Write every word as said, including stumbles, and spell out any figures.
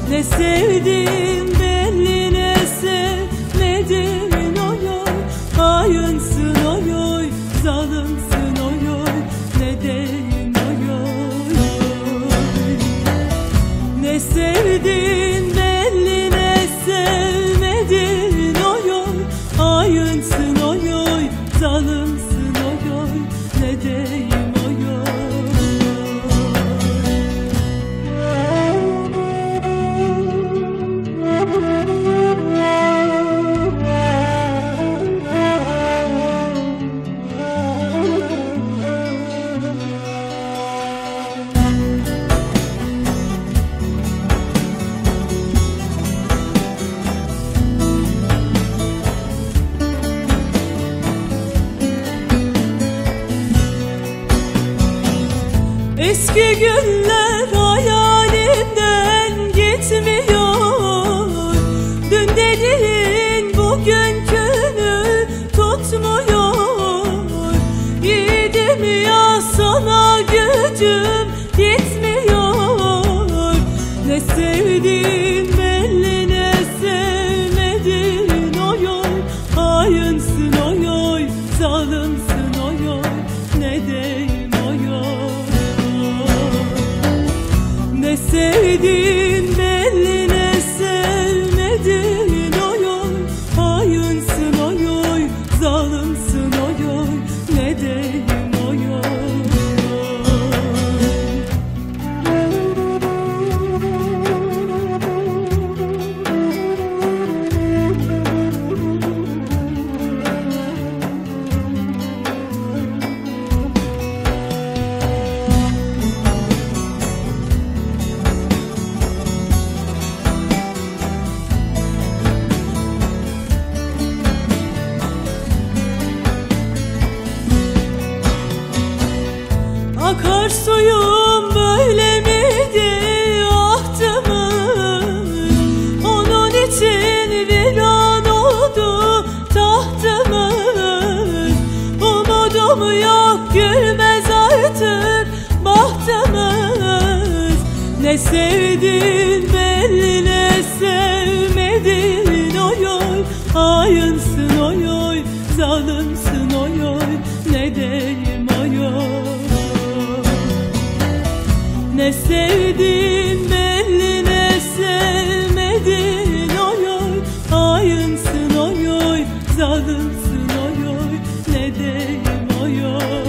Ne sevdim belli ne sevmedin oy oy. Hainsın oy oy, zalimsin oy oy. Ne deyim oy oy oy. Ne sevdim belli ne sevmedin oy oy. Hainsın oy oy, zalimsin oy oy. Ne deyim oy oy. Eski günler hayalimden gitmiyor. Dün dediğin bugünkünü tutmuyor. Yiğidim ya sana gücüm yetmiyor. Ne sevdiğin belli ne sevmedin oy oy. Hainsın oy oy, zalimsin oy oy. Ne deyim oy oy. Ne sevdin belli ne sevmedin oy oy. Hainsın oy oy, zalimsin oy oy. Ne deyim oy oy. Akarsuyum böyle miydi ahtımız? Onun için viran oldu tahtımız. Umudum yok, gülmez artık bahtımız. Ne sevdin belli ne sevmedin oy oy. Hainsın oy oy, zalimsin oy oy. Ne deyim oy oy. Ne sevdin belli ne sevmedin oy oy. Hainsın oy oy, zalimsin oy oy. Ne deyim oy oy.